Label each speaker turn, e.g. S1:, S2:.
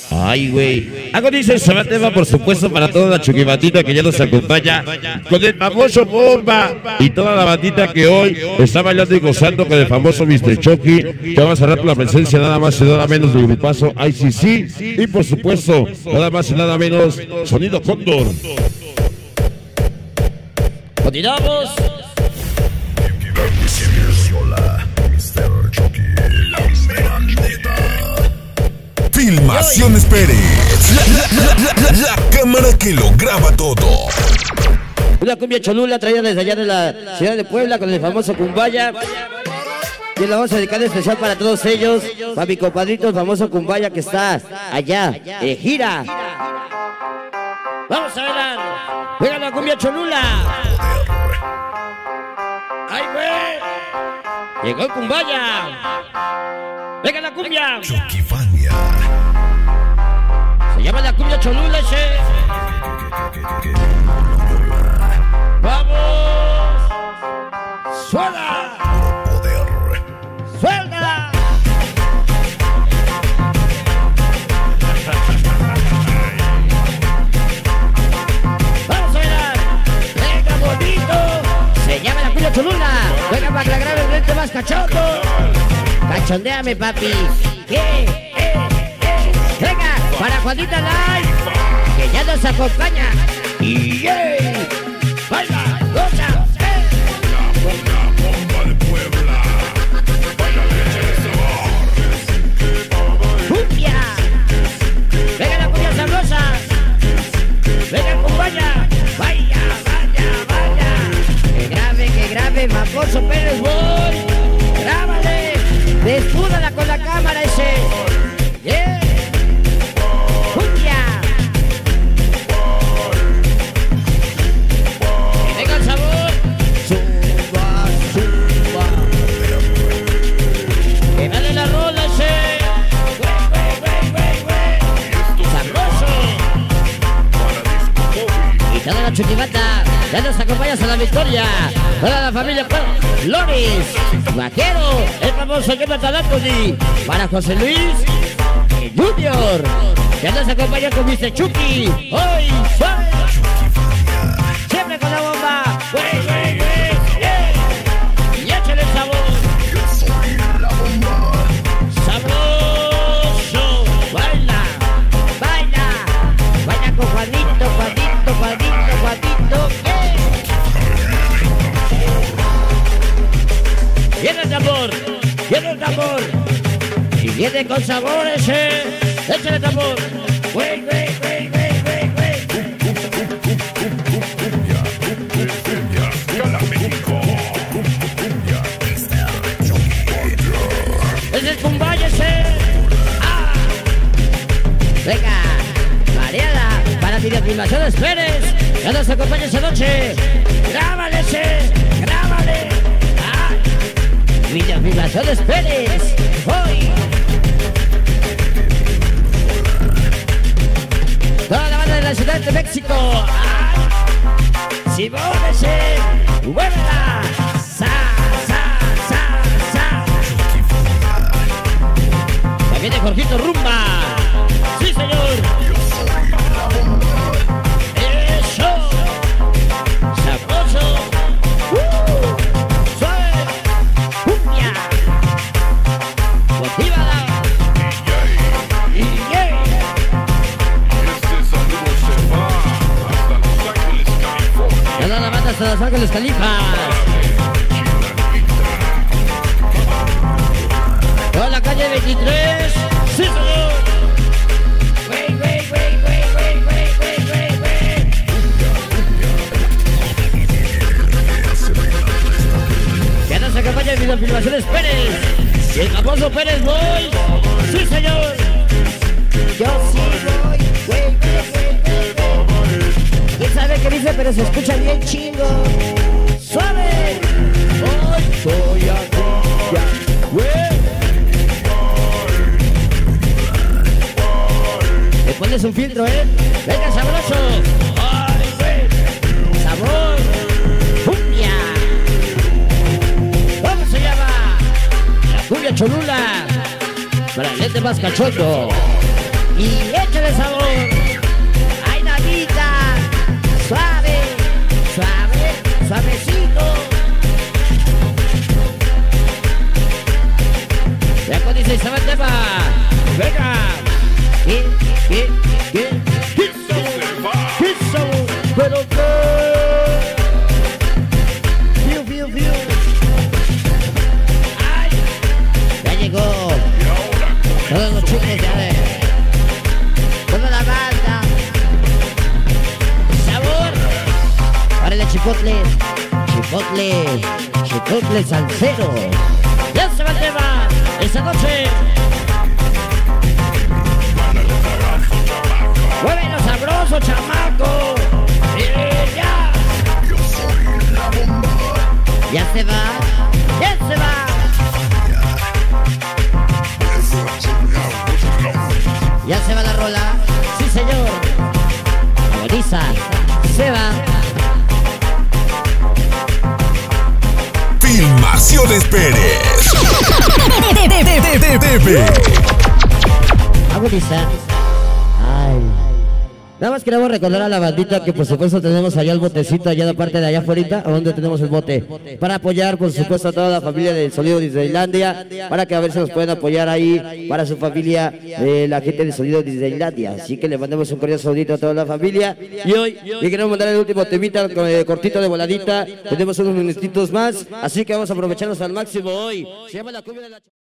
S1: Ay, güey. Hago dice ese tema, por supuesto, para toda la chuquibandita que ya nos acompaña con el famoso Bomba y toda la bandita que hoy está bailando y gozando con el famoso Mr. Chucky, que vamos a hablar con la presencia nada más y nada menos del grupazo ICC y, por supuesto, nada más y nada menos Sonido Cóndor.
S2: Continuamos.
S3: Filmaciones Pérez, la cámara que lo graba todo.
S2: Una cumbia cholula traída desde allá de la ciudad de Puebla con el famoso Cumbaya. Y la vamos a dedicar especial para todos ellos, para mi compadrito el famoso Cumbaya que está allá, gira. Vamos a bailar. Venga la cumbia cholula. ¡Ay, güey! Llegó el Cumbaya. Venga la cumbia.
S3: Chuquifania.
S2: Se llama la cumbia cholula, che. ¡Vamos! ¡Suena! ¡Suelta! ¡Vamos a bailar! ¡Venga, bonito! Se llama la cumbia cholula. Venga para que la grabe el frente más cachondo. Cachondéame, papi. ¿Qué? Venga, para Juanita Live, que ya nos acompaña. Y baila, goza.
S3: La bomba de Puebla. Baila
S2: Cumbia. Venga la cumbia sabrosa. Venga, Cumbaya. Vaya, vaya, vaya. Que grave, Macoso Pérez, voy. Grábale. Desfúdala con la cámara ese. Yeah. Cumbia. Que venga el sabor. Zumba, zumba. Que vale la rola ese. Güey. Sabroso. Y toda la chuquibata. Ya nos acompañas a la victoria. Toda la familia Loris, Vaquero, el famoso Jonathan Anthony, para José Luis, el Junior. Ya nos acompaña con Mr. Chucky. Hoy, suave. Siempre con la bomba. Güey, güey, güey. Yeah. Y échale el sabor. Sabroso. Baila, baila. Baila con Juanito, Juanito, Juanito, Juanito. Viene el tambor, viene el tambor. Y viene con sabores, échale el tambor. Güey, güey, güey, güey, güey, güey. Es el Cumbaya, ¡ah! Venga, variada para Videofilmaciones Pérez. Ya nos acompaña esa noche. Grábale, grábale. Videofilmaciones Pérez, hoy. Toda la banda de la Ciudad de México. Simónese, muévela. Sa, sa, sa, sa. También de Jorgito Rumba. Sí, señor. Eso. Sabroso. Hasta Los Ángeles, Califas. Toda la calle 23. Sí, señor. Güey, güey, güey, güey, güey, güey, güey, güey. Ya nos acompaña en Videofilmaciones Pérez. Y el famoso Pérez Boy. Sí, señor. Yo sí voy. Güey, güey, güey, güey. ¿Quién sabe qué dice? Pero se escucha bien chingo. ¡Suave! Hoy soy aquí, ya, güey. Le pones un filtro, Venga, sabroso. ¡Ay, güey! ¡Sabor! ¡Cumbia! ¿Cómo se llama? La cumbia cholula. Para el lente más cachondo. Y ¿Qué? ¿Qué sabor? ¿Qué sabor? ¿Pero qué? Fiu. ¡Ay! Ya llegó. Todos los chicos ya de... Toda la banda. Sabor. Árale, chipotle. Chipotle salsero. Ya se va el tema. Esta noche. Muévelo sabroso, chamaco. Ya. Ya se va. Ya se va la rola. Sí, señor. Agoniza. Se va.
S3: Filmaciones Pérez.
S2: Agoniza. Ay. Nada más queremos recordar a la bandita que por supuesto tenemos allá el botecito allá de parte de allá afuera, a donde tenemos el bote, para apoyar por supuesto a toda la familia del Sonido Disneylandia, para que a ver si nos pueden apoyar ahí para su familia, la gente del Sonido Disneylandia. Así que le mandamos un cordial saludito a toda la familia. Y hoy le queremos mandar el último temita cortito de voladita. Tenemos unos minutitos más, así que vamos a aprovecharnos al máximo hoy. Se llama La Cumbia de la...